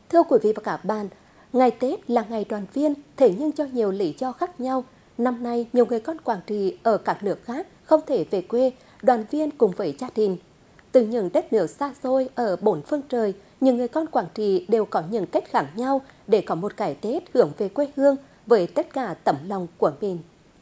Thưa quý vị và các bạn, ngày Tết là ngày đoàn viên, thế nhưng cho nhiều lý do khác nhau. Năm nay, nhiều người con Quảng Trị ở các nước khác không thể về quê, đoàn viên cùng với gia đình. Từ những đất nước xa xôi ở bốn phương trời, những người con Quảng Trị đều có những cách khác nhau để có một cái Tết hướng về quê hương với tất cả tấm lòng của mình.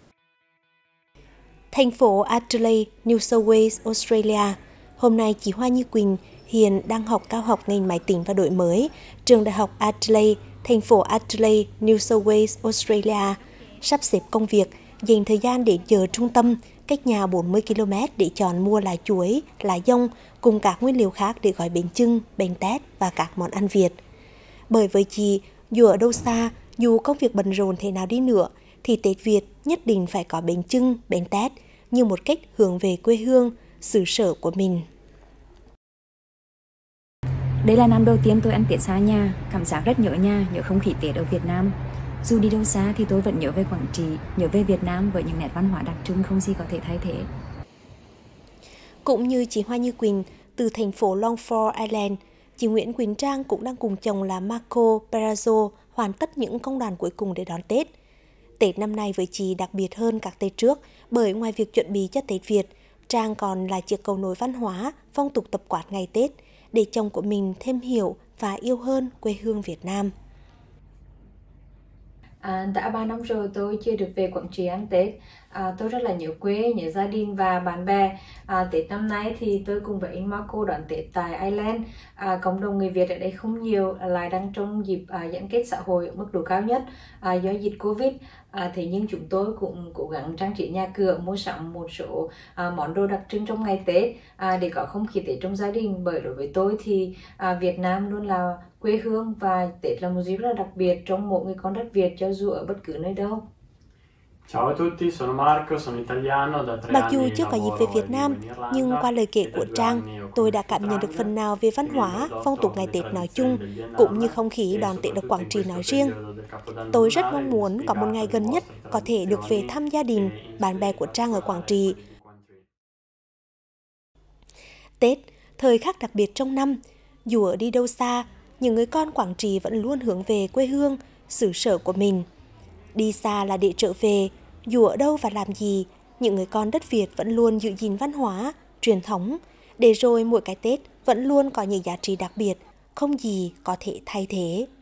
Thành phố Adelaide, New South Wales, Australia. Hôm nay chị Hoa Như Quỳnh hiện đang học cao học ngành máy tính và đổi mới, trường đại học Adelaide, thành phố Adelaide, New South Wales, Australia, sắp xếp công việc, dành thời gian để chờ trung tâm, cách nhà 40 km để chọn mua lá chuối, lá dong cùng các nguyên liệu khác để gói bánh chưng, bánh tét và các món ăn Việt. Bởi với chị, dù ở đâu xa, dù công việc bận rộn thế nào đi nữa, thì Tết Việt nhất định phải có bánh chưng, bánh tét như một cách hướng về quê hương, xứ sở của mình. Đây là năm đầu tiên tôi ăn Tết xa nhà, cảm giác rất nhớ nhà, nhớ không khí Tết ở Việt Nam. Dù đi đâu xa thì tôi vẫn nhớ về Quảng Trị, nhớ về Việt Nam với những nét văn hóa đặc trưng không gì có thể thay thế. Cũng như chị Hoa Như Quỳnh, từ thành phố Longford Island, chị Nguyễn Quỳnh Trang cũng đang cùng chồng là Marco Perazzo hoàn tất những công đoạn cuối cùng để đón Tết. Tết năm nay với chị đặc biệt hơn các Tết trước, bởi ngoài việc chuẩn bị cho Tết Việt, Trang còn là chiếc cầu nối văn hóa, phong tục tập quán ngày Tết, để chồng của mình thêm hiểu và yêu hơn quê hương Việt Nam. Đã 3 năm rồi tôi chưa được về Quảng Trị ăn Tết. Tôi rất là nhớ quê, nhớ gia đình và bạn bè. Tết năm nay thì tôi cùng với anh Marco đón Tết tại Ireland. Cộng đồng người Việt ở đây không nhiều, lại đang trong dịp giãn cách xã hội ở mức độ cao nhất do dịch Covid. Thế nhưng chúng tôi cũng cố gắng trang trí nhà cửa, mua sắm một số món đồ đặc trưng trong ngày Tết để có không khí Tết trong gia đình. Bởi đối với tôi thì Việt Nam luôn là quê hương và Tết là một dịp rất là đặc biệt trong mỗi người con đất Việt cho dù ở bất cứ nơi đâu. Ciao a tutti, sono Marco, sono italiano, da 3 Mặc anni dù chưa có dịp về lavoro Việt e vivo Nam, in Irlanda, nhưng qua lời kể e da của 2 Trang, anni ho tôi đã conosciuto cảm nhận được Trang, phần nào về văn che mi ha hóa, introdotto phong tục ngày le Tết nói tradizioni chung, del Biennale cũng như không khí e đón Tết ở soprattutto Quảng in Trị nói questo riêng. periodo del Capodanno Tôi rất Lunare mong vi ho muốn có một ngày spiegato le gần nhất vostre có thể được về thăm gia đình, tradizioni bạn bè của Trang ở Quảng Trị. quindi quanto... Tết, thời khắc đặc biệt trong năm, dù ở đi đâu xa, những người con Quảng Trị vẫn luôn hướng về quê hương, xứ sở của mình. Đi xa là để trở về, dù ở đâu và làm gì, những người con đất Việt vẫn luôn giữ gìn văn hóa, truyền thống, để rồi mỗi cái Tết vẫn luôn có những giá trị đặc biệt, không gì có thể thay thế.